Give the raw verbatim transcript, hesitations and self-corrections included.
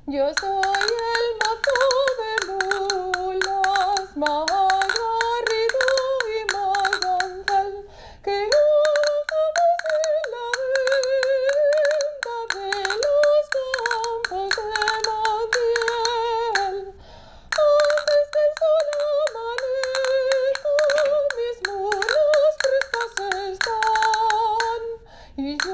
Yo soy el mazo de mulas, más garrido y más danzal, que gozamos en la venta de los campos de Montiel. Antes que el sol amanezca, mis mulas prestas están, y yo